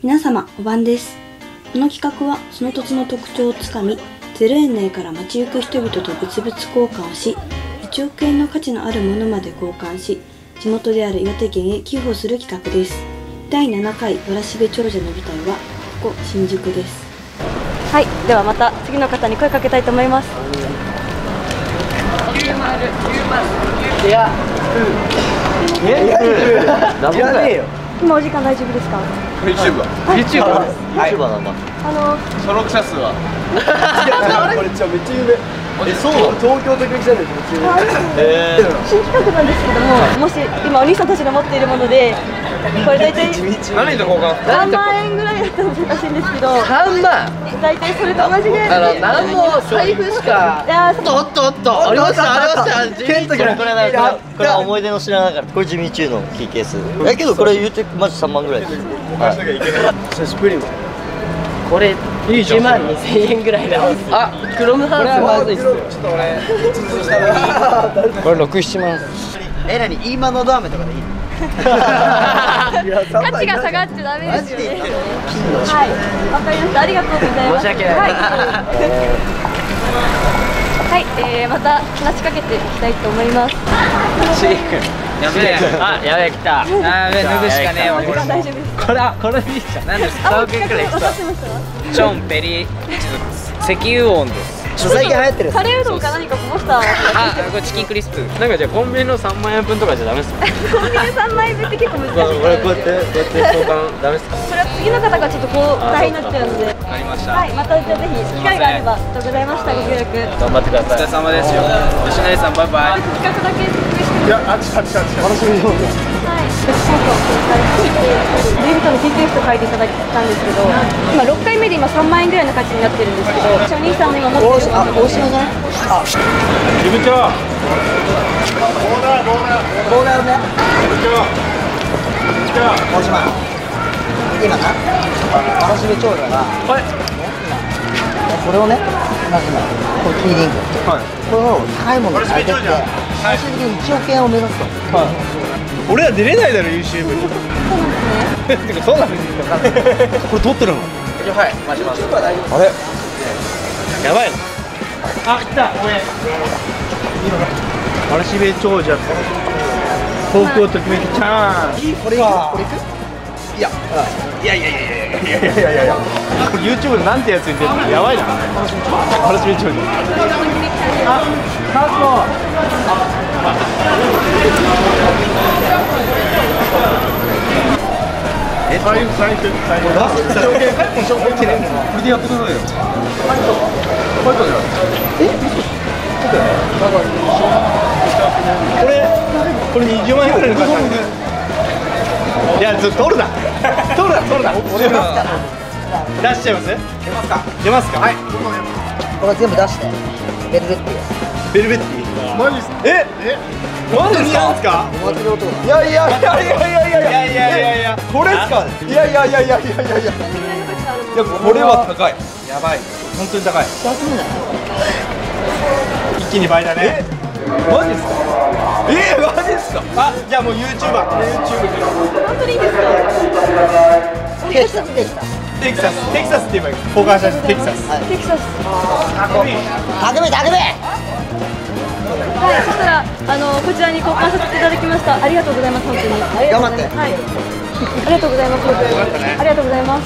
皆様、お晩です。この企画はその土地の特徴をつかみ、0円内から街行く人々と物々交換をし、1億円の価値のあるものまで交換し、地元である岩手県へ寄付をする企画です。第7回わらしべ長者の舞台はここ新宿です。はい、ではまた次の方に声かけたいと思います。 いや、いらねえよ。 今お時間大丈夫ですか ？YouTuber なんだ。 登録者数はこれめっちゃ有名。そう、東京特別チャンネルめっちゃ有名。 新企画なんですけども、もし今お兄さんたちが持っているもので、これ大体何と交換 3万円ぐらいだったら難しいんですけど、 3万。 大体それと同じぐらいで、 何も財布しか。おっとありましたケント君、これは思い出の品だから。これ地味中のキーケースだけど、これ言うてマジ3万ぐらいです。それスプリム、これ1万2000円ぐらいだ。あ、クロムハウスはまずいっすよ。ちょっと俺これ6、7万。何今のドアメとかでいい？ 価値が下がっちゃダメですよね。はい、わかりました。ありがとうございます。 申し訳ない。 はい、また話しかけていきたいと思います。 やべえ、 やべえ、来た。 やべえ、脱ぐしかねえわ。 時間大丈夫です。 これでいいじゃん。何ですか？ あ、企画分かってました？ チョンペリ石油音です。 最近流行ってる。 カレーうどんか何かこぼした。 これチキンクリスプ。 なんかじゃあコンビニの3万円分とかじゃダメですか？ コンビニ3枚分って結構難しい。 これこうやって交換ダメですか？ それは次の方がちょっとこう大変になっちゃうので。 わかりました。 はい、またじゃあぜひ機会があれば。ありがとうございました。ご協力。 頑張ってください。 お疲れ様ですよ。吉成さん、バイバイ。 企画だけ説明してください。 楽しみよ。 はい、コントを紹介して、ルイ・ヴィトンの TTF と書いていただいたんですけど、今6回目で今3万円ぐらいの価値になってるんですけど、お兄さんの今持ってるもの大島じゃない？あ、 事務長。 ボーダーね。大島。今な、わらしべ長者が、これをね、まずこれキーリング。これを高いものに変えてって、最終的に1億円を目指すと。 俺ら出れないだろ YouTube。そうなんですよ。これ撮ってるの？ はい、回します。 あれ？やばいの？あ、来た。ごめん。わらしべ長者。東京ときめきチャンス。 これは。いや。 これ YouTube でなんてやつに出るの？やばいな。わらしべ長者。あ、カット。最悪。これでやってくださいよ。これ20万円ぐらいの価値ある。いや、取るな。俺出しちゃいます？出ますか？はい。 これ全部出して。ベルベッティ。 ベルベッティ。マジですか？マジですか？ お祭り男だ。 いや、これですか？いや、これは高い。やばい。本当に高い。一気に倍だね。マジですか？マジですか？あ、じゃあもう YouTuber。 本当にいいですか？ テキサスでした。 テキサスって言えばいい。交換したテキサス。 テキサス。 匠。 はい、そしたらこちらに交換させていただきました。ありがとうございます。本当に。 頑張って。 はい。ありがとうございます。ありがとうございます。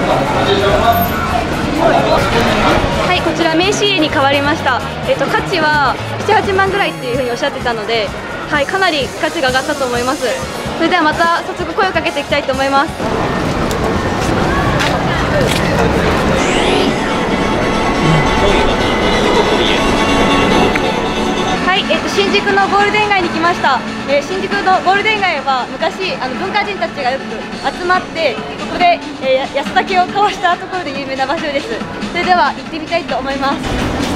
はい、こちら名刺入れに変わりました。価値は7、8万ぐらいっていうふうにおっしゃってたので、はい、かなり価値が上がったと思います。それではまた早速声をかけていきたいと思います。はい、新宿のゴールデン街に来ました。新宿のゴールデン街は昔文化人たちがよく集まってここで、安酒を交わしたところで有名な場所です。それでは行ってみたいと思います。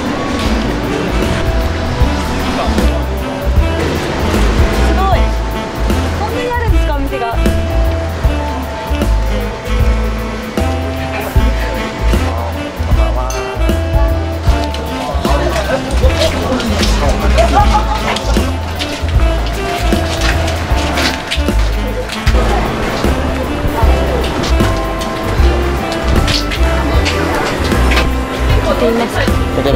すごい。こんなにあるんですか、お店が。 ってみます。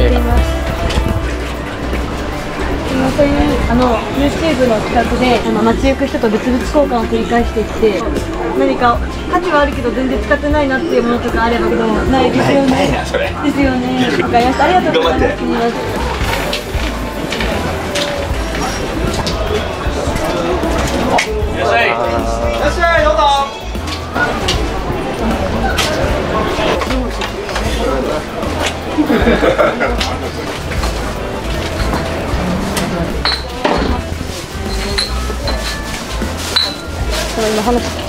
そういうYouTube の企画で街行く人と物々交換を繰り返していって、何か価値はあるけど全然使ってないなっていうものとかあればけどないですよね。ですよね。わかりました。ありがとうございます。 いらっしゃい。いらっしゃい、どうぞ。 今話して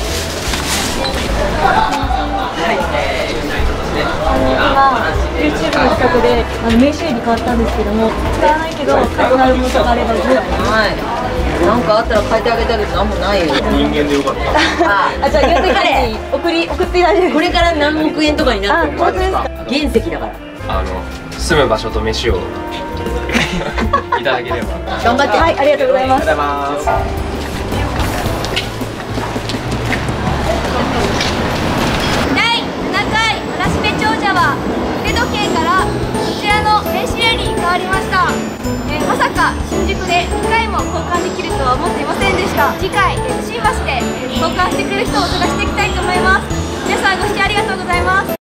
今 YouTube の企画で名刺入れ変わったんですけども、使わないけど価値のあるものとかあればなんかあったら変えてあげたけど何もないよ。 人間でよかった。 あ、じゃあ言って彼に送っていただいて、 これから何億円とかになってる。 本当ですか？ 原石だから。 住む場所と飯をいただければ。 頑張って。 はい、ありがとうございます。 第7回わらしべ長者は腕時計からこちらの電子レールに変わりました。まさか新宿で機械も交換できるとは思っていませんでした。次回新橋で交換してくれる人を探していきたいと思います。皆さんご視聴ありがとうございます。